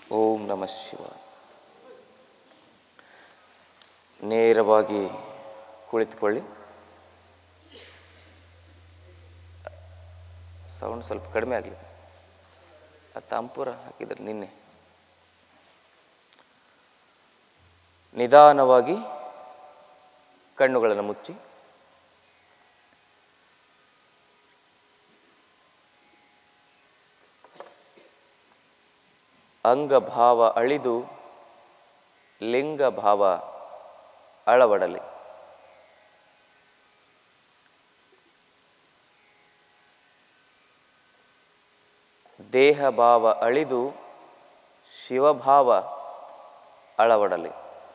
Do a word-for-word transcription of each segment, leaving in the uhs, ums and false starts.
ಓಂ ನಮಃ ಶಿವಾಯ. ನೇರವಾಗಿ ಕುಳಿತುಕೊಳ್ಳಿ. ಸೌಂಡ್ ಸ್ವಲ್ಪ ಕಡಿಮೆ ಆಗಲಿ. ಆ ತಾಂಪೂರ ಹಾಕಿದ್ರೆ ನಿನ್ನೆ. ನಿಧಾನವಾಗಿ ಕಣ್ಣುಗಳನ್ನು ಮುಚ್ಚಿ ಅಂಗಭಾವ ಅಳಿದು ಲಿಂಗಭಾವ ಅಳವಡಲಿ. ದೇಹಭಾವ ಅಳಿದು ಶಿವಭಾವ ಅಳವಡಲಿ.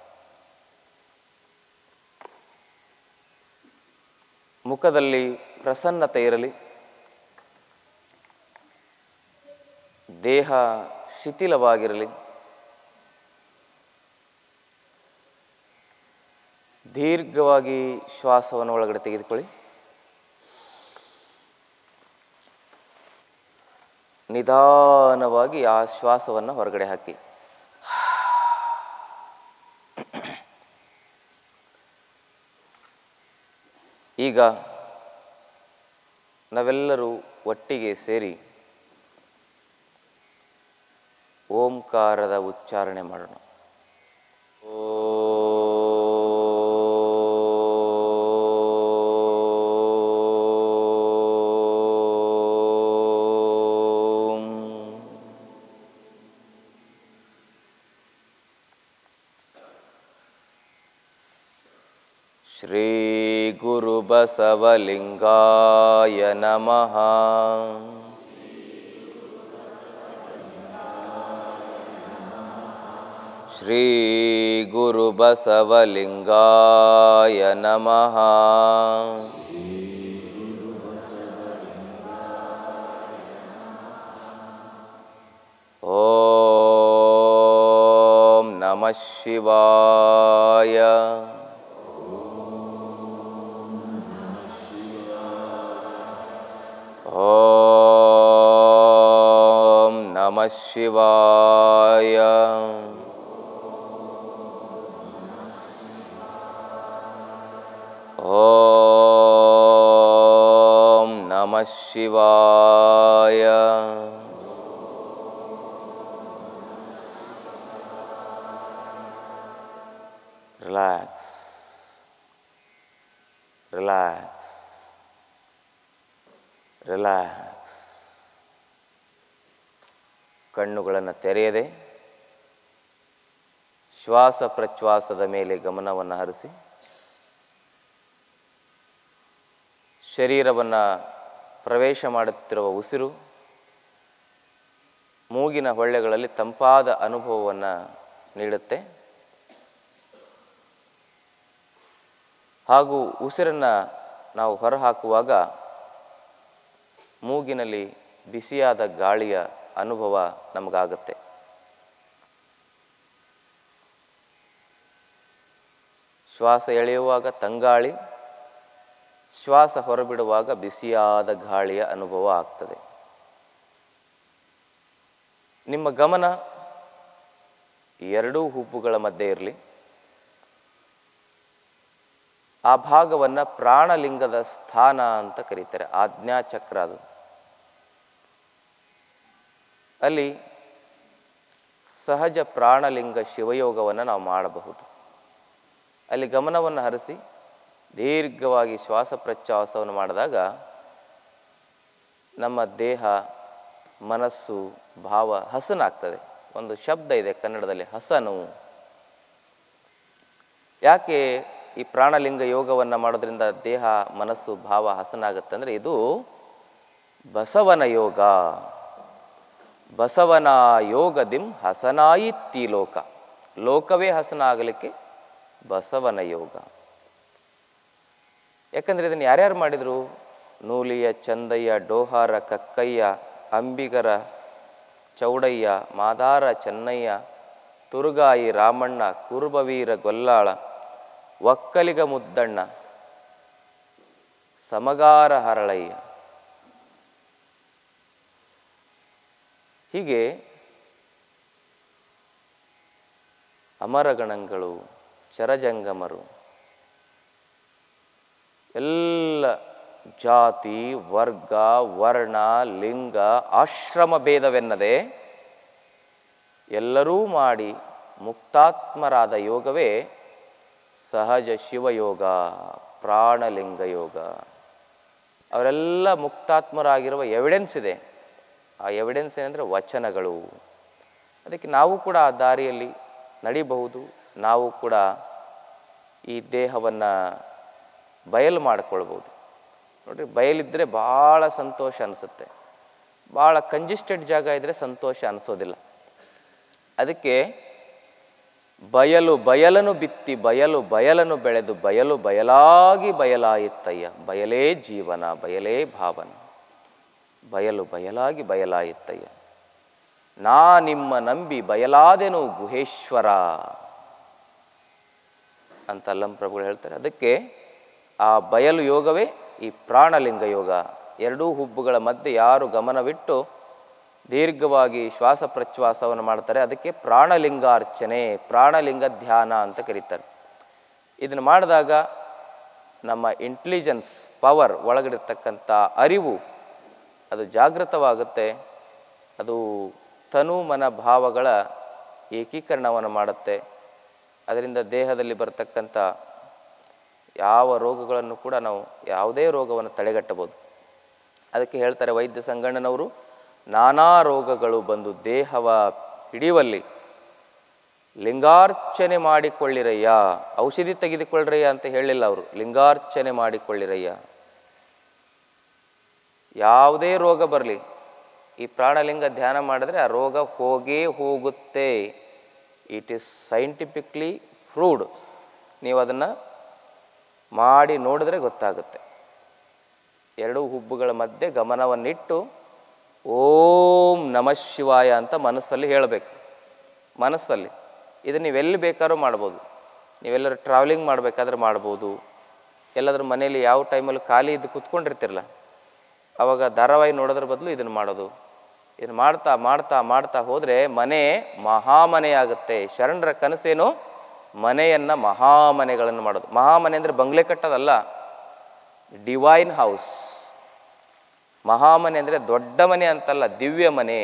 ಮುಖದಲ್ಲಿ ಪ್ರಸನ್ನತೆ ಇರಲಿ. ದೇಹ ಶಿಥಿಲವಾಗಿರಲಿ. ದೀರ್ಘವಾಗಿ ಶ್ವಾಸವನ್ನು ಒಳಗಡೆ ತೆಗೆದುಕೊಳ್ಳಿ. ನಿಧಾನವಾಗಿ ಆ ಶ್ವಾಸವನ್ನು ಹೊರಗಡೆ ಹಾಕಿ. ಈಗ ನಾವೆಲ್ಲರೂ ಒಟ್ಟಿಗೆ ಸೇರಿ ಓಂಕಾರದ ಉಚ್ಚಾರಣೆ ಮಾಡೋಣ. ಶ್ರೀ ಗುರು ಬಸವಲಿಂಗಾಯ ನಮಃ. ಶ್ರೀ ಗುರು ಬಸವಲಿಂಗಾಯ ನಮಃ. ಓಂ ನಮಃ ಶಿವಾಯ. ಓಂ ನಮಃ ಶಿವಾಯ. ಓಂ ನಮಃ ಶಿವಾಯ. Relax, relax, relax. ಕಣ್ಣುಗಳನ್ನು ತೆರೆಯದೆ ಶ್ವಾಸ ಪ್ರಶ್ವಾಸದ ಮೇಲೆ ಗಮನವನ್ನು ಹರಿಸಿ ಶರೀರವನ್ನು ಪ್ರವೇಶ ಮಾಡುತ್ತಿರುವ ಉಸಿರು ಮೂಗಿನ ಹೊಳ್ಳೆಗಳಲ್ಲಿ ತಂಪಾದ ಅನುಭವವನ್ನು ನೀಡುತ್ತೆ. ಹಾಗೂ ಉಸಿರನ್ನು ನಾವು ಹೊರಹಾಕುವಾಗ ಮೂಗಿನಲ್ಲಿ ಬಿಸಿಯಾದ ಗಾಳಿಯ ಅನುಭವ ನಮಗಾಗುತ್ತೆ. ಶ್ವಾಸ ಎಳೆಯುವಾಗ ತಂಗಾಳಿ, ಶ್ವಾಸ ಹೊರಬಿಡುವಾಗ ಬಿಸಿಯಾದ ಗಾಳಿಯ ಅನುಭವ ಆಗ್ತದೆ. ನಿಮ್ಮ ಗಮನ ಎರಡೂ ಹುಬ್ಬುಗಳ ಮಧ್ಯೆ ಇರಲಿ. ಆ ಭಾಗವನ್ನು ಪ್ರಾಣಲಿಂಗದ ಸ್ಥಾನ ಅಂತ ಕರೀತಾರೆ. ಆಜ್ಞಾಚಕ್ರ ಅದು. ಅಲ್ಲಿ ಸಹಜ ಪ್ರಾಣಲಿಂಗ ಶಿವಯೋಗವನ್ನು ನಾವು ಮಾಡಬಹುದು. ಅಲ್ಲಿ ಗಮನವನ್ನು ಹರಿಸಿ ದೀರ್ಘವಾಗಿ ಶ್ವಾಸ ಪ್ರಶ್ವಾಸವನ್ನು ಮಾಡಿದಾಗ ನಮ್ಮ ದೇಹ, ಮನಸ್ಸು, ಭಾವ ಹಸನಾಗ್ತದೆ. ಒಂದು ಶಬ್ದ ಇದೆ ಕನ್ನಡದಲ್ಲಿ, ಹಸನು. ಯಾಕೆ ಈ ಪ್ರಾಣಲಿಂಗ ಯೋಗವನ್ನು ಮಾಡೋದ್ರಿಂದ ದೇಹ, ಮನಸ್ಸು, ಭಾವ ಹಸನಾಗುತ್ತೆ ಅಂದರೆ ಇದು ಬಸವನ ಯೋಗ. ಬಸವನ ಯೋಗದಿಂ ಹಸನಾಯಿತ್ತಿ ಲೋಕ. ಲೋಕವೇ ಹಸನ ಆಗಲಿಕ್ಕೆ ಬಸವನ ಯೋಗ. ಯಾಕಂದರೆ ಇದನ್ನು ಯಾರ್ಯಾರು ಮಾಡಿದರು? ನೂಲಿಯ, ಚಂದಯ್ಯ, ಡೋಹಾರ, ಕಕ್ಕಯ್ಯ, ಅಂಬಿಗರ, ಚೌಡಯ್ಯ, ಮಾದಾರ, ಚೆನ್ನಯ್ಯ, ತುರುಗಾಯಿ, ರಾಮಣ್ಣ, ಕುರುಬವೀರ ಗೊಲ್ಲಾಳ, ಒಕ್ಕಲಿಗ ಮುದ್ದಣ್ಣ, ಸಮಗಾರ ಹರಳಯ್ಯ. ಹೀಗೆ ಅಮರಗಣಗಳು, ಚರಜಂಗಮರು, ಎಲ್ಲ ಜಾತಿ, ವರ್ಗ, ವರ್ಣ, ಲಿಂಗ, ಆಶ್ರಮ ಭೇದವೆನ್ನದೆ ಎಲ್ಲರೂ ಮಾಡಿ ಮುಕ್ತಾತ್ಮರಾದ ಯೋಗವೇ ಸಹಜ ಶಿವಯೋಗ, ಪ್ರಾಣಲಿಂಗ ಯೋಗ. ಅವರೆಲ್ಲ ಮುಕ್ತಾತ್ಮರಾಗಿರುವ ಎವಿಡೆನ್ಸ್ ಇದೆ. ಆ ಎವಿಡೆನ್ಸ್ ಏನಂದರೆ ವಚನಗಳು. ಅದಕ್ಕೆ ನಾವು ಕೂಡ ಆ ದಾರಿಯಲ್ಲಿ ನಡಿಬಹುದು. ನಾವು ಕೂಡ ಈ ದೇಹವನ್ನು ಬಯಲು ಮಾಡಿಕೊಳ್ಬೋದು. ನೋಡಿರಿ, ಬಯಲಿದ್ದರೆ ಭಾಳ ಸಂತೋಷ ಅನಿಸುತ್ತೆ. ಭಾಳ ಕಂಜಿಸ್ಟೆಡ್ ಜಾಗ ಇದ್ದರೆ ಸಂತೋಷ ಅನಿಸೋದಿಲ್ಲ. ಅದಕ್ಕೆ ಬಯಲು ಬಯಲನು ಬಿತ್ತಿ ಬಯಲು ಬಯಲನು ಬೆಳೆದು ಬಯಲು ಬಯಲಾಗಿ ಬಯಲಾಯಿತ್ತಯ್ಯ. ಬಯಲೇ ಜೀವನ, ಬಯಲೇ ಭಾವನ. ಬಯಲು ಬಯಲಾಗಿ ಬಯಲಾಯಿತ್ತಯ್ಯ. ನಾ ನಿಮ್ಮ ನಂಬಿ ಬಯಲಾದೆನು ಗುಹೇಶ್ವರ ಅಂತ ಅಲ್ಲಂ ಪ್ರಭುಗಳು ಹೇಳ್ತಾರೆ. ಅದಕ್ಕೆ ಆ ಬಯಲು ಯೋಗವೇ ಈ ಪ್ರಾಣಲಿಂಗ ಯೋಗ. ಎರಡೂ ಹುಬ್ಬುಗಳ ಮಧ್ಯೆ ಯಾರು ಗಮನವಿಟ್ಟು ದೀರ್ಘವಾಗಿ ಶ್ವಾಸ ಪ್ರಶ್ವಾಸವನ್ನು ಮಾಡ್ತಾರೆ ಅದಕ್ಕೆ ಪ್ರಾಣಲಿಂಗಾರ್ಚನೆ, ಪ್ರಾಣಲಿಂಗ ಧ್ಯಾನ ಅಂತ ಕರೀತಾರೆ. ಇದನ್ನು ಮಾಡಿದಾಗ ನಮ್ಮ ಇಂಟೆಲಿಜೆನ್ಸ್ ಪವರ್, ಒಳಗಡಿರ್ತಕ್ಕಂಥ ಅರಿವು ಅದು ಜಾಗೃತವಾಗುತ್ತೆ. ಅದು ತನು ಮನ ಭಾವಗಳ ಏಕೀಕರಣವನ್ನು ಮಾಡುತ್ತೆ. ಅದರಿಂದ ದೇಹದಲ್ಲಿ ಬರ್ತಕ್ಕಂಥ ಯಾವ ರೋಗಗಳನ್ನು ಕೂಡ ನಾವು ಯಾವುದೇ ರೋಗವನ್ನು ತಡೆಗಟ್ಟಬಹುದು. ಅದಕ್ಕೆ ಹೇಳ್ತಾರೆ ವೈದ್ಯ ಸಂಗಣ್ಣನವರು, ನಾನಾ ರೋಗಗಳು ಬಂದು ದೇಹವ ಹಿಡಿಯುವಲ್ಲಿ ಲಿಂಗಾರ್ಚನೆ ಮಾಡಿಕೊಳ್ಳಿರಯ್ಯ. ಔಷಧಿ ತೆಗೆದುಕೊಳ್ಳ್ರಯ್ಯ ಅಂತ ಹೇಳಿಲ್ಲ ಅವರು, ಲಿಂಗಾರ್ಚನೆ ಮಾಡಿಕೊಳ್ಳಿರಯ್ಯ. ಯಾವುದೇ ರೋಗ ಬರಲಿ, ಈ ಪ್ರಾಣಲಿಂಗ ಧ್ಯಾನ ಮಾಡಿದ್ರೆ ಆ ರೋಗ ಹೋಗೇ ಹೋಗುತ್ತೆ. It is scientifically proved. ನೀವು ಅದನ್ನು ಮಾಡಿ ನೋಡಿದ್ರೆ ಗೊತ್ತಾಗುತ್ತೆ. ಎರಡೂ ಹುಬ್ಬುಗಳ ಮಧ್ಯೆ ಗಮನವನ್ನಿಟ್ಟು ಓಂ ನಮಃ ಶಿವಾಯ ಅಂತ ಮನಸ್ಸಲ್ಲಿ ಹೇಳಬೇಕು. ಮನಸ್ಸಲ್ಲಿ ಇದನ್ನು ನೀವೆಲ್ಲಿ ಬೇಕಾದ್ರೂ ಮಾಡ್ಬೋದು. ನೀವೆಲ್ಲರೂ ಟ್ರಾವೆಲಿಂಗ್ ಮಾಡಬೇಕಾದ್ರೆ ಮಾಡ್ಬೋದು. ಎಲ್ಲಾದ್ರೂ ಮನೇಲಿ ಯಾವ ಟೈಮಲ್ಲಿ ಖಾಲಿ ಇದ್ದು ಕೂತ್ಕೊಂಡಿರ್ತಿರಲ್ಲ, ಆವಾಗ ಧಾರಾವಾಹಿ ನೋಡೋದ್ರ ಬದಲು ಇದನ್ನು ಮಾಡೋದು. ಇದನ್ನು ಮಾಡ್ತಾ ಮಾಡ್ತಾ ಮಾಡ್ತಾ ಹೋದರೆ ಮನೆ ಮಹಾಮನೆಯಾಗುತ್ತೆ. ಶರಣರ ಕನಸೇನು? ಮನೆಯನ್ನು ಮಹಾಮನೆಗಳನ್ನು ಮಾಡೋದು. ಮಹಾಮನೆ ಅಂದರೆ ಬಂಗ್ಲೆ ಕಟ್ಟೋದಲ್ಲ, ಡಿವೈನ್ ಹೌಸ್. ಮಹಾಮನೆ ಅಂದರೆ ದೊಡ್ಡ ಮನೆ ಅಂತಲ್ಲ, ದಿವ್ಯ ಮನೆ.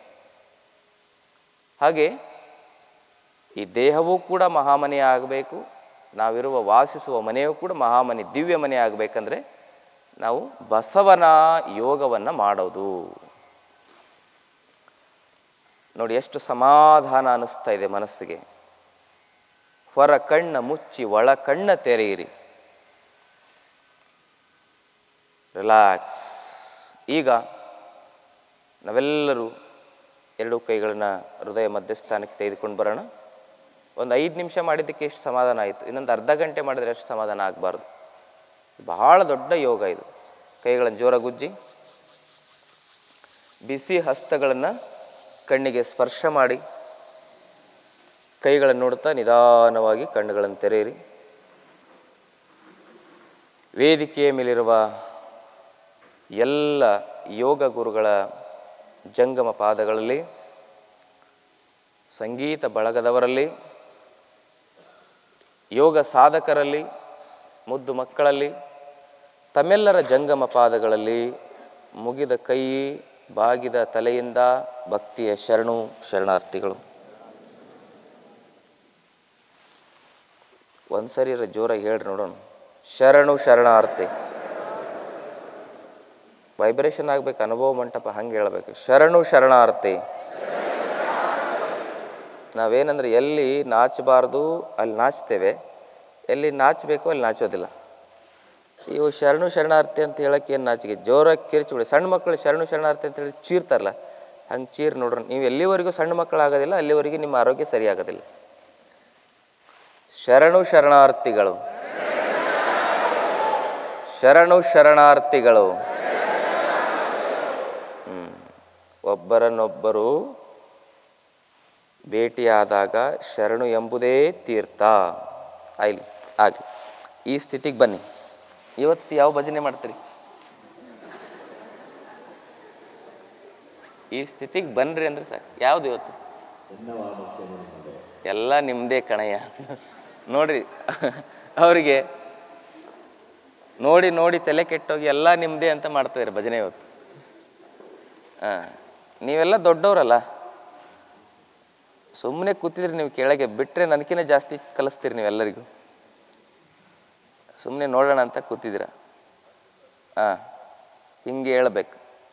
ಹಾಗೆ ಈ ದೇಹವೂ ಕೂಡ ಮಹಾಮನೆ ಆಗಬೇಕು. ನಾವಿರುವ ವಾಸಿಸುವ ಮನೆಯೂ ಕೂಡ ಮಹಾಮನೆ, ದಿವ್ಯ ಮನೆ ಆಗಬೇಕಂದ್ರೆ ನಾವು ಬಸವನ ಯೋಗವನ್ನು ಮಾಡೋದು. ನೋಡಿ ಎಷ್ಟು ಸಮಾಧಾನ ಅನ್ನಿಸ್ತಾ ಇದೆ ಮನಸ್ಸಿಗೆ. ಹೊರ ಕಣ್ಣ ಮುಚ್ಚಿ ಒಳ ಕಣ್ಣ ತೆರೆಯಿರಿ. ರಿಲ್ಯಾಕ್ಸ್. ಈಗ ನಾವೆಲ್ಲರೂ ಎರಡೂ ಕೈಗಳನ್ನು ಹೃದಯ ಮಧ್ಯಸ್ಥಾನಕ್ಕೆ ತೆಗೆದುಕೊಂಡು ಬರೋಣ. ಒಂದು ಐದು ನಿಮಿಷ ಮಾಡಿದ್ದಕ್ಕೆ ಎಷ್ಟು ಸಮಾಧಾನ ಆಯಿತು. ಇನ್ನೊಂದು ಅರ್ಧ ಗಂಟೆ ಮಾಡಿದರೆ ಎಷ್ಟು ಸಮಾಧಾನ ಆಗಬಾರ್ದು. ಬಹಳ ದೊಡ್ಡ ಯೋಗ ಇದು. ಕೈಗಳನ್ನು ಜೋರಾಗಿ ಉಜ್ಜಿ, ಬಿಸಿ ಹಸ್ತಗಳನ್ನು ಕಣ್ಣಿಗೆ ಸ್ಪರ್ಶ ಮಾಡಿ, ಕೈಗಳನ್ನು ನೋಡ್ತಾ ನಿಧಾನವಾಗಿ ಕಣ್ಣುಗಳನ್ನು ತೆರೆಯಿರಿ. ವೇದಿಕೆಯ ಮೇಲಿರುವ ಎಲ್ಲ ಯೋಗ ಗುರುಗಳ ಜಂಗಮ ಪಾದಗಳಲ್ಲಿ, ಸಂಗೀತ ಬಳಗದವರಲ್ಲಿ, ಯೋಗ ಸಾಧಕರಲ್ಲಿ, ಮುದ್ದು ಮಕ್ಕಳಲ್ಲಿ, ತಮ್ಮೆಲ್ಲರ ಜಂಗಮ ಪಾದಗಳಲ್ಲಿ ಮುಗಿದ ಕೈ, ಬಾಗಿದ ತಲೆಯಿಂದ ಭಕ್ತಿಯ ಶರಣು ಶರಣಾರ್ಥಿಗಳು. ಒಂದ್ಸರಿ ಜೋರಾಗಿ ಹೇಳ್ರಿ ನೋಡೋಣ. ಶರಣು ಶರಣಾರ್ಥಿ. ವೈಬ್ರೇಷನ್ ಆಗ್ಬೇಕು, ಅನುಭವ ಮಂಟಪ ಹಂಗೆ ಹೇಳ್ಬೇಕು. ಶರಣು ಶರಣಾರ್ಥಿ. ನಾವೇನಂದ್ರೆ ಎಲ್ಲಿ ನಾಚಬಾರ್ದು ಅಲ್ಲಿ ನಾಚ್ತೇವೆ, ಎಲ್ಲಿ ನಾಚಬೇಕು ಅಲ್ಲಿ ನಾಚೋದಿಲ್ಲ. ಇವು ಶರಣು ಶರಣಾರ್ಥಿ ಅಂತ ಹೇಳಕ್ಕೆ ಏನು ನಾಚಿಕೆ? ಜೋರಾಗಿ ಕಿರ್ಚಿಬಿಡಿ. ಸಣ್ಣ ಮಕ್ಕಳು ಶರಣು ಶರಣಾರ್ಥಿ ಅಂತ ಹೇಳಿ ಚೀರ್ತಾರಲ್ಲ, ಹಂಗೆ ಚೀರ್ ನೋಡ್ರಿ. ನೀವು ಎಲ್ಲಿವರೆಗೂ ಸಣ್ಣ ಮಕ್ಕಳಾಗೋದಿಲ್ಲ ಅಲ್ಲಿವರೆಗೂ ನಿಮ್ಮ ಆರೋಗ್ಯ ಸರಿಯಾಗೋದಿಲ್ಲ. ಶರಣು ಶರಣಾರ್ಥಿಗಳು, ಶರಣು ಶರಣಾರ್ಥಿಗಳು. ಹ್ಮ್ ಒಬ್ಬರನ್ನೊಬ್ಬರು ಭೇಟಿಯಾದಾಗ ಶರಣು ಎಂಬುದೇ ತೀರ್ಥ. ಆಯ್ಲಿ ಆಗಲಿ. ಈ ಸ್ಥಿತಿಗೆ ಬನ್ನಿ. ಇವತ್ತು ಯಾವ ಭಜನೆ ಮಾಡ್ತೀರಿ? ಈ ಸ್ಥಿತಿಗೆ ಬನ್ನಿರಿ ಅಂದ್ರೆ ಸಾಕು. ಯಾವುದು ಇವತ್ತು? ಎಲ್ಲ ನಿಮ್ಮದೇ ಕಣಯ್ಯ. ನೋಡ್ರಿ ಅವರಿಗೆ ನೋಡಿ ನೋಡಿ ತಲೆ ಕೆಟ್ಟೋಗಿ ಎಲ್ಲ ನಿಮ್ಮದೇ ಅಂತ ಮಾಡ್ತಾಯಿದ್ದಾರೆ ಭಜನೆ ಇವತ್ತು. ಹಾಂ, ನೀವೆಲ್ಲ ದೊಡ್ಡವರಲ್ಲ, ಸುಮ್ಮನೆ ಕೂತಿದ್ರಿ ನೀವು ಕೆಳಗೆ, ಬಿಟ್ಟರೆ ನನಗಿನ್ನ ಜಾಸ್ತಿ ಕಲಿಸ್ತೀರಿ ನೀವೆಲ್ಲರಿಗೂ. ಸುಮ್ಮನೆ ನೋಡೋಣ ಅಂತ ಕೂತಿದ್ದೀರ. ಹಾಂ, ಹಿಂಗೆ ಹೇಳ್ಬೇಕು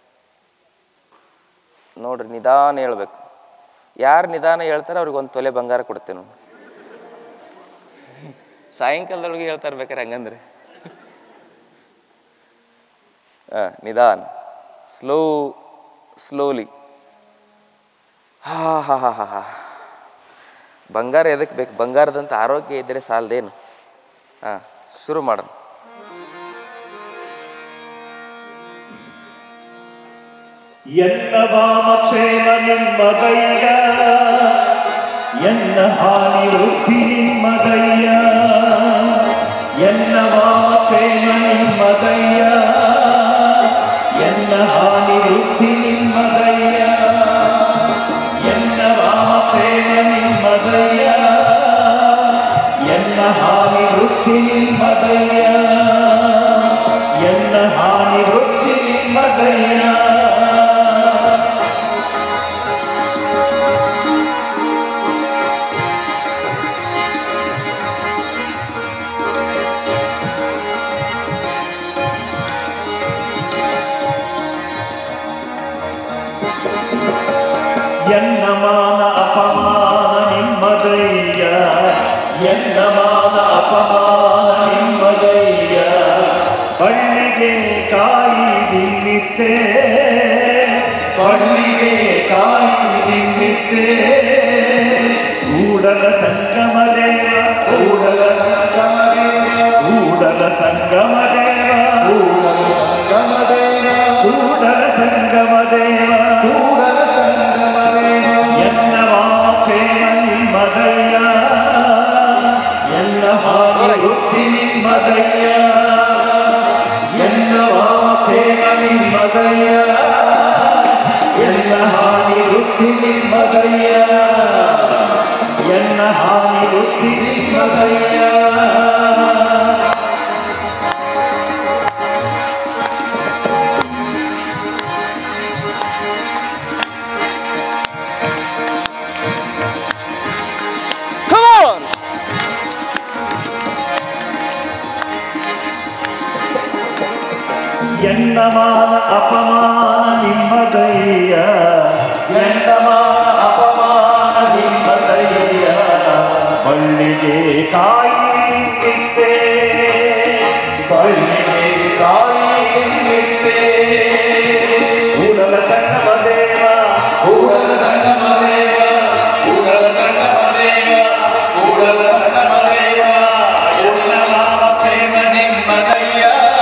ನೋಡ್ರಿ, ನಿಧಾನ ಹೇಳ್ಬೇಕು. ಯಾರು ನಿಧಾನ ಹೇಳ್ತಾರೆ ಅವ್ರಿಗೆ ಒಂದು ತೊಲೆ ಬಂಗಾರ ಕೊಡ್ತೇನೆ. ಸಾಯಂಕಾಲದೊಳಗೆ ಹೇಳ್ತಾ ಇರ್ಬೇಕಾರೆ ಹಂಗಂದ್ರೆ. ಹಾಂ, ನಿಧಾನ, ಸ್ಲೋ ಸ್ಲೋಲಿ. ಹಾ ಹಾ ಹಾ ಹಾ ಹಾ ಬಂಗಾರ ಎದಕ್ಕೆ ಬೇಕು? ಬಂಗಾರದಂತ ಆರೋಗ್ಯ ಇದ್ದರೆ ಸಾಲದೇನು? ಹಾಂ, ಶುರು ಮಾಡೋಣ. ಎನ್ನ ವಾಮಕ್ಷೇಮ ನಿಮ್ಮದಯ್ಯ, ಎನ್ನ ಹಾನಿ ವೃದ್ಧಿ ನಿಮ್ಮದಯ್ಯ. ಎನ್ನ ವಾಮಕ್ಷೇಮ ನಿಮ್ಮದಯ್ಯ, ಎನ್ನ ಹಾನಿ ವೃದ್ಧಿ ನಿಮ್ಮದಯ್ಯ. ಎನ್ನ ವಾಮಕ್ಷೇಮ ನಿಮ್ಮದಯ್ಯ, ಎನ್ನ ಹಾನಿ ವೃದ್ಧಿ ನಿಮ್ಮದಯ್ಯ. ಎನ್ನ ಹಾನಿ ವೃದ್ಧಿ ನಿಮ್ಮದಯ್ಯ. ಎನ್ನ ಮಾನ ಅಪಮಾನ ನಿಮ್ಮದಯ್ಯ, ಎನ್ನ ಮಾನ ಅಪಮಾನ ನಿಮ್ಮದಯ್ಯ. ಬಳ್ಳಿಗೆ ಕಾಯಿ ದಿನ್ನಿತ್ತೆ, ಬಳ್ಳಿಗೆ ಕಾಯಿ ದಿನ್ನಿತ್ತೆ. ಕೂಡಲ ಸಂಗಮ ದೇವ, ಕೂಡಲ ಸಂಗಮ ದೇವ, ಕೂಡಲ ಸಂಗಮ ದೇವ, ಕೂಡಲ ಸಂಗಮ ದೇವ, ಕೂಡಲ ಸಂಗಮ ದೇವ, ಕೂಡಲ ಸಂಗಮ ದೇವ. ಎನ್ನ ವಾಮಕ್ಷೇಮ ನಿಮ್ಮದಯ್ಯ, ಎನ್ನ ಹಾನಿ ವೃದ್ಧಿ ನಿಮ್ಮದಯ್ಯ. ಎನ್ನ ವಾಮಕ್ಷೇಮ ನಿಮ್ಮದಯ್ಯ, ಎನ್ನ ಹಾನಿ ವೃದ್ಧಿ ನಿಮ್ಮದಯ್ಯ. ಎನ್ನ ಹಾನಿ ವೃದ್ಧಿ ನಿಮ್ಮದಯ್ಯ. ಎನ್ನ ಮಾನ ಅಪಮಾನ ನಿಮ್ಮದಯ್ಯ, ಎನ್ನ ಮಾನ ಅಪಮಾನ ನಿಮ್ಮದಯ್ಯ. ಬಳ್ಳಿಗೆ ಕಾಯಿ ನಿಂತಿತ್ತೆ, ಬಳ್ಳಿಗೆ ಕಾಯಿ ನಿಂತಿತ್ತೆ. ಕೂಡಲ ಸಂಗಮ ದೇವ, ಕೂಡಲ ಸಂಗಮ ದೇವ, ಕೂಡಲ ಸಂಗಮ ದೇವ, ಕೂಡಲ ಸಂಗಮ ದೇವ. ಎನ್ನ ವಾಮಕ್ಷೇಮ ನಿಮ್ಮದಯ್ಯ,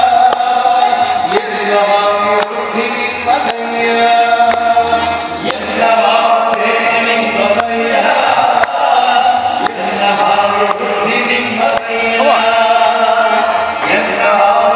ಎನ್ನ ಹಾನಿ ವೃದ್ಧಿ ನಿಮ್ಮದಯ್ಯ. ಎನ್ನ ವಾಮಕ್ಷೇಮ ನಿಮ್ಮದಯ್ಯ, ಎನ್ನ ಹಾನಿ ವೃದ್ಧಿ ನಿಮ್ಮದಯ್ಯ. ಎನ್ನ ಹಾನಿ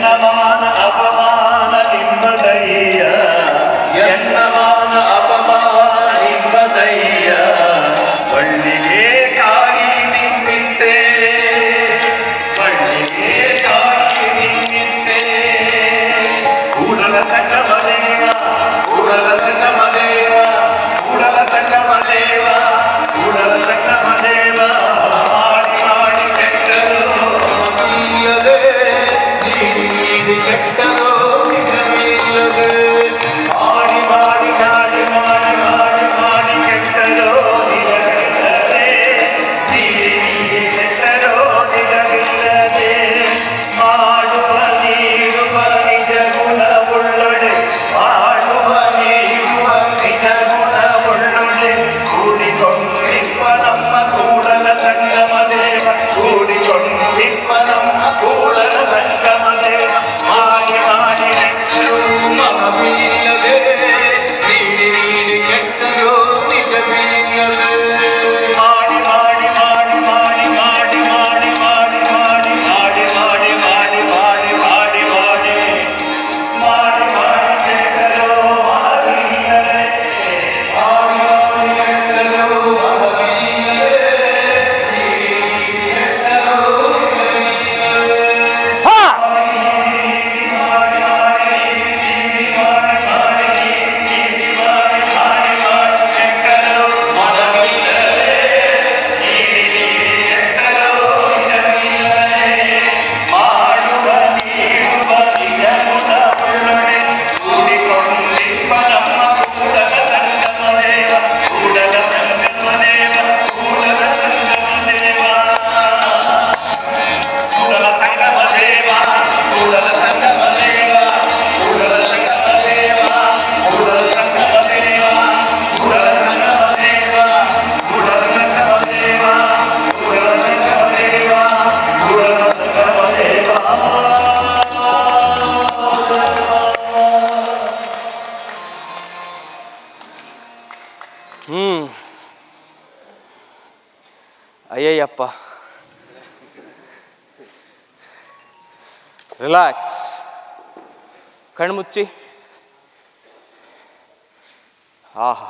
ಮಾನ ಅಪಮಾನ ನಿಮ್ಮದಯ್ಯ ಎನ್ನ ಮಾನ ಅಪಮಾನ ನಿಮ್ಮದಯ್ಯ ಬಳ್ಳಿಗೆ ಕಾಯಿ ನಿಮ್ಮಿಂತೆ ಬಳ್ಳಿಗೆ ಕಾಯಿ ನಿಮ್ಮಿಂತೆ ಕೂಡಲ ಸಂಗಮ ದೇವ ಕೂಡಲ ಸಂಗಮ ದೇವ ಕೂಡಲ ಸಂಗಮ ದೇವ ಕೂಡಲ ಸಂಗಮ ದೇವ ಮಾಡಿ ಮಾಡಿ ಕೆಟ್ಟರು ಇಲ್ಲದೆ ನೀಡಿ ಕೆಟ್ಟರು ನಿಜವಿಲ್ಲದೆ ಮಾಡಿ ಮಾಡಿ ಮಾಡಿ ಮಾಡಿ ಮಾಡಿ ಮಾಡಿ ಕೆಟ್ಟರು ನಿಜವಿಲ್ಲದೆ ನೀಡಿ ಕೆಟ್ಟರು ನಿಜವಿಲ್ಲದೆ ಮಾಡುವ ನೀಡುವ ನಿಜ ಗುಣವುಳ್ಳೊಡೆ ಮಾಡುವ ನೀಡುವ ನಿಜ ಗುಣವುಳ್ಳೊಡೆ ಕೂಡಿಕೊಂಡಿಪ್ಪ ನಮ್ಮ ಕೂಡಲ ಸಂಗಮ ದೇವ ಕೂಡಿಕೊಂಡಿಪ್ಪ ನಮ್ಮ ಕೂಡಲ ಸಂಗಮ ದೇವ ಮಾಡಿ ಮಾಡಿ ಕೆಟ್ಟರು ಮನವಿಲ್ಲದೆ ನೀಡಿ ನೀಡಿ ಕೆಟ್ಟರು ನಿಜವಿಲ್ಲದೆ ಮಾಡಿ ಮಾಡಿ ಮಾಡಿ ಮಾಡಿ ಮಾಡಿ ಮಾಡಿ ಮಾಡಿ ಮಾಡಿ ಮಾಡಿ ಮಾಡಿ ಮಾಡಿ ಮಾಡಿ ಮಾಡಿ ಮಾಡಿ ಮಾಡಿ ಮಾಡಿ ಕೆಟ್ಟರು ಮನವಿಲ್ಲದೆ ಮಾಡಿ ಮಾಡಿ ಕೆಟ್ಟರು ಮನವಿಲ್ಲದೆ ನೀಡಿ ಕೆಟ್ಟರು ನಿಜವಿಲ್ಲದೆ ಹಾ ಕೂಡಲ ಸಂಗಮ ದೇವ ಕೂಡಲ ಸಂಗಮ ದೇವ ಕೂಡಲ ಸಂಗಮ ದೇವ ಕೂಡಲ ಸಂಗಮ ದೇವ ಕೂಡಲ ಸಂಗಮ ದೇವ ಕೂಡಲ ಸಂಗಮ ದೇವ ಕೂಡಲ ಸಂಗಮ ದೇವ ಕೂಡಲ ಸಂಗಮ ದೇವ ಹ್ಮ್ ಅಯ್ಯಯ್ಯಪ್ಪ ರಿಲ್ಯಾಕ್ಸ್ ಕಣ್ಮುಚ್ಚಿ ಆಹಾ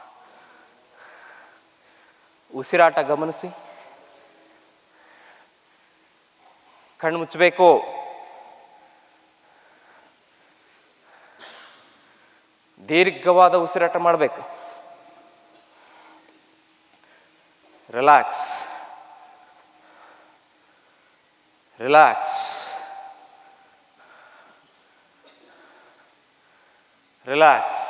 ಉಸಿರಾಟ ಗಮನಿಸಿ ಕಣ್ಣು ಮುಚ್ಚಬೇಕು ದೀರ್ಘವಾದ ಉಸಿರಾಟ ಮಾಡಬೇಕು ರಿಲ್ಯಾಕ್ಸ್ ರಿಲ್ಯಾಕ್ಸ್ ರಿಲ್ಯಾಕ್ಸ್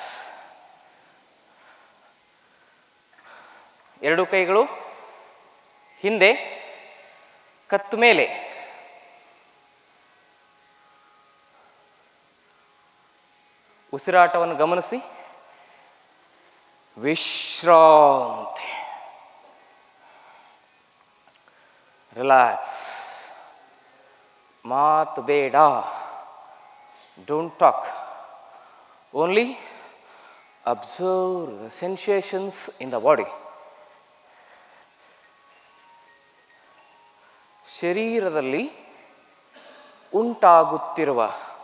ಎರಡು ಕೈಗಳು ಹಿಂದೆ ಕತ್ತು ಮೇಲೆ ಉಸಿರಾಟವನ್ನು ಗಮನಿಸಿ ವಿಶ್ರಾಂತಿ ರಿಲ್ಯಾಕ್ಸ್ ಮಾತು ಬೇಡ don't talk only observe the sensations in the body ಶರೀರದಲ್ಲಿ ಉಂಟಾಗುತ್ತಿರುವ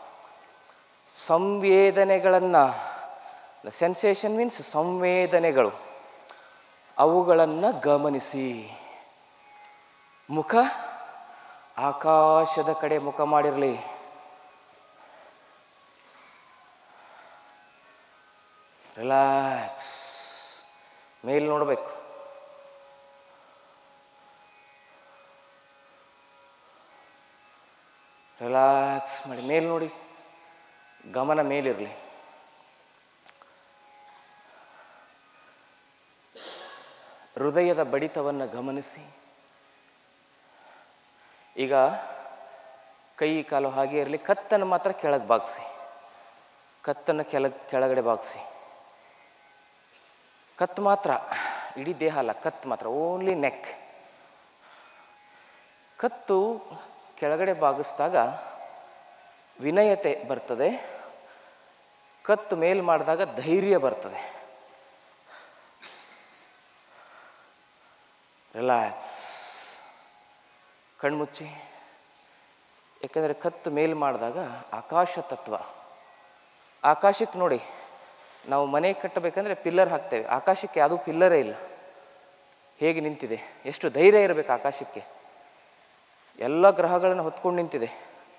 ಸಂವೇದನೆಗಳನ್ನು ದ ಸೆನ್ಸೇಷನ್ ಮೀನ್ಸ್ ಸಂವೇದನೆಗಳು ಅವುಗಳನ್ನು ಗಮನಿಸಿ ಮುಖ ಆಕಾಶದ ಕಡೆ ಮುಖ ಮಾಡಿರಲಿ ರಿಲ್ಯಾಕ್ಸ್ ಮೇಲೆ ನೋಡಬೇಕು ರಿಲ್ಯಾಕ್ಸ್ ಮಾಡಿ ಮೇಲೆ ನೋಡಿ ಗಮನ ಮೇಲಿರಲಿ ಹೃದಯದ ಬಡಿತವನ್ನು ಗಮನಿಸಿ ಈಗ ಕೈ ಕಾಲು ಹಾಗೆ ಇರಲಿ ಕತ್ತನ್ನು ಮಾತ್ರ ಕೆಳಗೆ ಬಾಗಿಸಿ ಕತ್ತನ್ನು ಕೆಳಗೆ ಕೆಳಗಡೆ ಬಾಗಿಸಿ ಕತ್ತು ಮಾತ್ರ ಇಡೀ ದೇಹ ಅಲ್ಲ ಕತ್ತು ಮಾತ್ರ ಓನ್ಲಿ ನೆಕ್ ಕತ್ತು ಕೆಳಗಡೆ ಬಾಗಿಸಿದಾಗ ವಿನಯತೆ ಬರ್ತದೆ ಕತ್ತು ಮೇಲ್ ಮಾಡಿದಾಗ ಧೈರ್ಯ ಬರ್ತದೆ ರಿಲ್ಯಾಕ್ಸ್ ಕಣ್ಮುಚ್ಚಿ ಯಾಕಂದರೆ ಕತ್ತು ಮೇಲ್ ಮಾಡಿದಾಗ ಆಕಾಶ ತತ್ವ. ಆಕಾಶಕ್ಕೆ ನೋಡಿ, ನಾವು ಮನೆ ಕಟ್ಟಬೇಕಂದ್ರೆ ಪಿಲ್ಲರ್ ಹಾಕ್ತೇವೆ, ಆಕಾಶಕ್ಕೆ ಯಾವುದೂ ಪಿಲ್ಲರೇ ಇಲ್ಲ. ಹೇಗೆ ನಿಂತಿದೆ, ಎಷ್ಟು ಧೈರ್ಯ ಇರಬೇಕು ಆಕಾಶಕ್ಕೆ. ಎಲ್ಲ ಗ್ರಹಗಳನ್ನು ಹೊತ್ಕೊಂಡು ನಿಂತಿದೆ.